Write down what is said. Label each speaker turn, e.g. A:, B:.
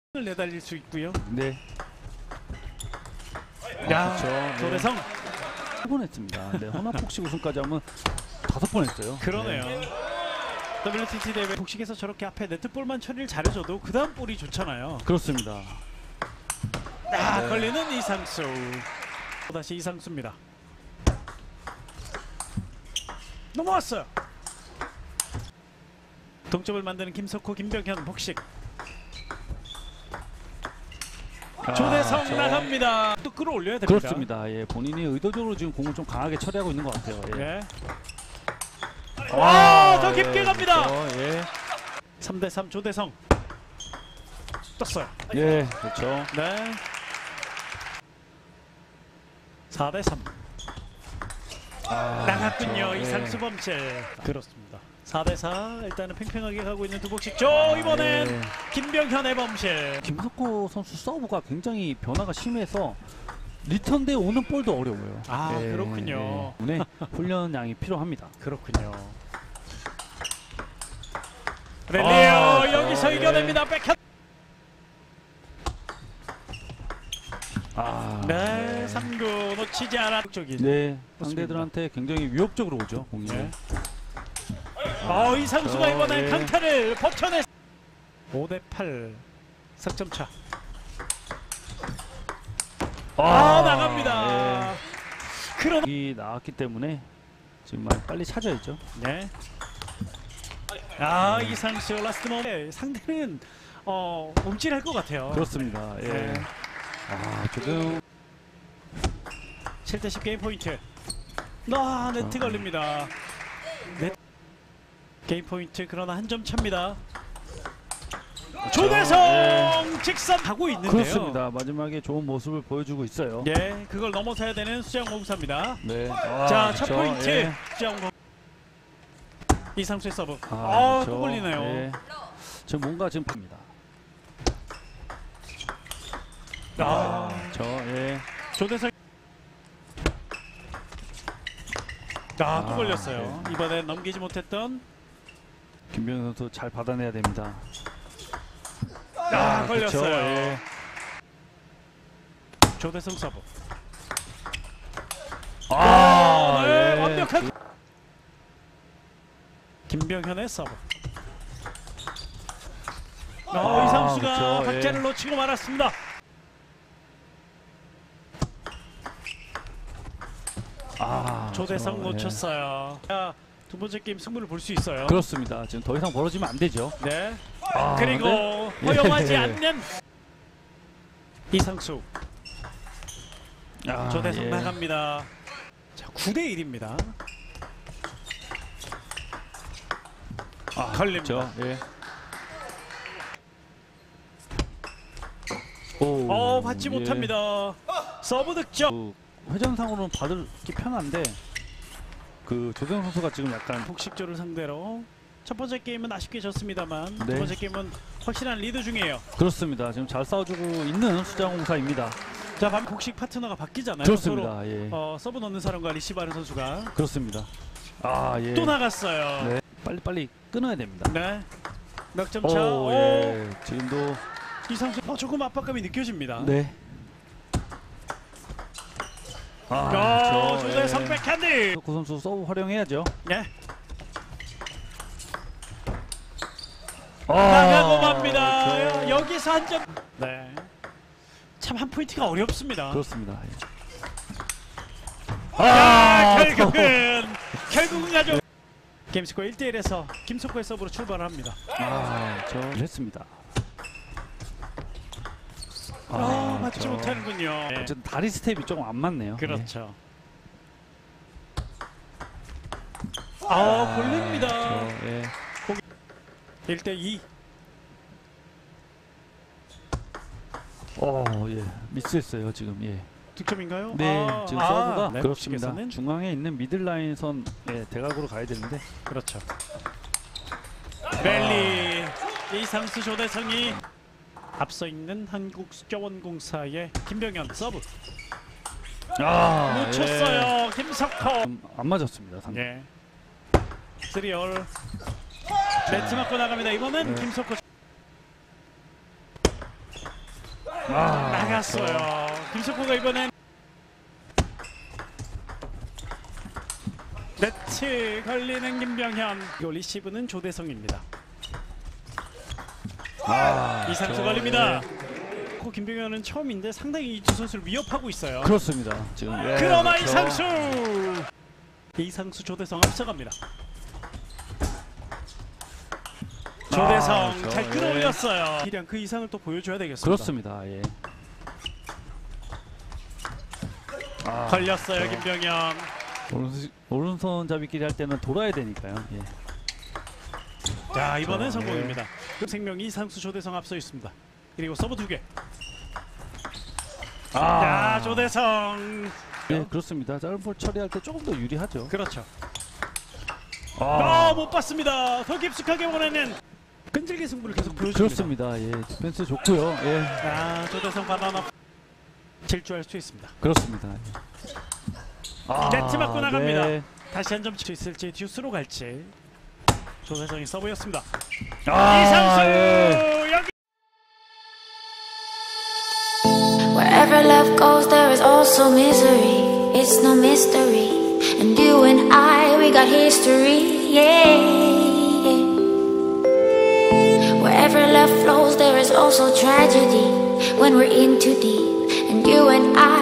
A: 내달릴 수 있고요.
B: 네.
A: 야,
B: 그렇죠.
A: 조대성.
B: 네. 8번 했습니다. 네, 혼합복식 우승까지 하면 5번 했어요.
A: 그러네요.
B: 네.
A: WTT 대회 복식에서 저렇게 앞에 네트볼만 처리를 잘해줘도 그 다음 볼이 좋잖아요.
B: 그렇습니다.
A: 네. 걸리는 이상수. 다시 이상수입니다. 넘어왔어요. 동점을 만드는 김석호, 김병현 복식. 조대성 나갑니다. 또 끌어올려야 됩니다.
B: 그렇습니다. 예, 본인이 의도적으로 지금 공을 좀 강하게 처리하고 있는 것 같아요. 예.
A: 예. 와, 더 깊게 갑니다.
B: 그렇죠. 예.
A: 3대3 조대성. 떴어요.
B: 예, 그렇죠.
A: 네. 4대3. 나갔군요.
B: 그렇죠.
A: 이상수
B: 예.
A: 범실. 그렇습니다. 4대4 일단은 팽팽하게 가고 있는 두 복식. 이번엔
B: 예.
A: 김병현의 범실.
B: 김석호 선수 서브가 굉장히 변화가 심해서 리턴대에 오는 볼도 어려워요. 예,
A: 그렇군요.
B: 예. 네, 훈련량이 필요합니다.
A: 그렇군요. 렐리오 여기서
B: 예.
A: 이겨냅니다. 백핸. 네, 3구 놓치지 않아. 쪽이.
B: 네, 상대들한테 굉장히 위협적으로 오죠. 공이.
A: 네. 이상수가 이번엔
B: 예.
A: 강타를 버텨내. 5대8 석점차. 나갑니다.
B: 예.
A: 그러나
B: 이 나왔기 때문에 지금 빨리 찾아야죠.
A: 네. 이상수 라스트 모멘. 상대는 움찔할 것 같아요.
B: 그렇습니다. 예.
A: 네.
B: 조금
A: 7대10 게임 포인트. 네트 걸립니다. 네. 게임 포인트. 그러나 한 점 차입니다. 조대성 직선 가고 있는데요.
B: 그렇습니다. 마지막에 좋은 모습을 보여주고 있어요.
A: 예, 그걸 넘어서야 되는 수영공사입니다.
B: 네.
A: 자, 첫
B: 그렇죠.
A: 포인트.
B: 예.
A: 수영공. 이상수의 서브.
B: 그렇죠.
A: 또 걸리네요.
B: 예. 지금 뭔가 지금 봅니다. 예.
A: 조대성. 또 걸렸어요.
B: 예.
A: 이번엔 넘기지 못했던
B: 김병현 선수 잘 받아내야 됩니다.
A: 걸렸어요.
B: 그렇죠. 예.
A: 조대성 서브.
B: 예.
A: 완벽한 김병현의 서브. 이상수가
B: 그렇죠.
A: 박자를 놓치고 말았습니다. 조대성
B: 그렇죠.
A: 놓쳤어요. 자, 두 번째 게임 승부를 볼 수 있어요.
B: 그렇습니다. 지금 더 이상 벌어지면 안 되죠.
A: 네.
B: 네.
A: 그리고
B: 예.
A: 허용하지 않는 이상수. 조대성
B: 예.
A: 나갑니다. 자, 9대1입니다. 걸립니다.
B: 그렇죠. 예.
A: 받지
B: 예.
A: 못합니다. 서브 득점.
B: 회전상으로는 받기 편한데 조대성 선수가 지금 약간
A: 복식조를 상대로 첫 번째 게임은 아쉽게 졌습니다만
B: 네.
A: 두 번째 게임은 확실한 리드 중이에요.
B: 그렇습니다. 지금 잘 싸워주고 있는 수장공사입니다.
A: 자, 복식 파트너가 바뀌잖아요.
B: 그렇습니다.
A: 서로,
B: 예.
A: 서브 넣는 사람과 리시브하는 선수가
B: 그렇습니다. 예.
A: 또 나갔어요.
B: 네. 빨리 끊어야 됩니다.
A: 네. 몇 점 차?
B: 예. 지금도
A: 이상수 조금 압박감이 느껴집니다.
B: 네.
A: 조대성 백핸드.
B: 그 선수 서브 활용해야죠.
A: 네. 나가고 맙니다.
B: 그렇죠.
A: 여기서 한 점. 네. 참 한 포인트가 어렵습니다.
B: 그렇습니다.
A: 결국은 가져. 게임스코어 1대1에서 김석호의 서브로 출발합니다.
B: 했습니다.
A: 맞지 못하는군요. 네.
B: 어쨌든 다리 스텝이 조금 안 맞네요.
A: 그렇죠. 걸립니다.
B: 그렇죠. 예.
A: 1대2.
B: 예. 미스했어요 지금. 예.
A: 득점인가요?
B: 네, 지금 서브가
A: 네,
B: 그렇습니다.
A: 복식에서는?
B: 중앙에 있는 미들라인 선 대각으로 가야 되는데
A: 그렇죠. 랠리 이상수 조대성이 앞서 있는 한국수자원공사의 김병현 서브. 놓쳤어요. 김석호.
B: 안 맞았습니다. 상대.
A: 예. 3올. 네트 맞고 나갑니다. 이번엔 김석호. 나갔어요. 김석호가 이번엔 네트 걸리는 김병현. 이거 리시브는 조대성입니다. 이상수 걸립니다. 그 김병현은 처음인데 상당히 이 두 선수를 위협하고 있어요.
B: 그렇습니다. 지금
A: 그러나
B: 그렇죠.
A: 이상수 조대성 앞서갑니다. 조대성
B: 그렇죠.
A: 잘 끌어올렸어요. 기량 그 이상을 또 보여줘야 되겠습니다.
B: 그렇습니다. 예.
A: 걸렸어요
B: 그렇죠.
A: 김병현.
B: 오른손 잡이끼리 할 때는 돌아야 되니까요. 예.
A: 자 이번엔
B: 그렇죠.
A: 성공입니다. 생명 이상수 조대성 앞서 있습니다. 그리고 서브 2개. 야 조대성.
B: 예, 그렇습니다. 짧은 볼 처리할 때 조금 더 유리하죠.
A: 그렇죠.
B: 아,
A: 못 봤습니다. 더 깊숙하게 원하는 끈질긴 승부를 계속 보여줍니다.
B: 그렇습니다. 예, 디펜스 좋고요. 예,
A: 조대성 바나나 질주할 수 있습니다.
B: 그렇습니다.
A: 네트 맞고 나갑니다.
B: 네.
A: 다시 한 점 칠 수 있을지 듀스로 갈지. 조대성이 서브였습니다.
B: 아,
A: 이상수
B: 예.
A: 여기.
C: Wherever love goes, there is also misery. It's no mystery. And you and I, we got history. Yeah. Wherever love flows, there is also tragedy. When we're in too deep. And you and I,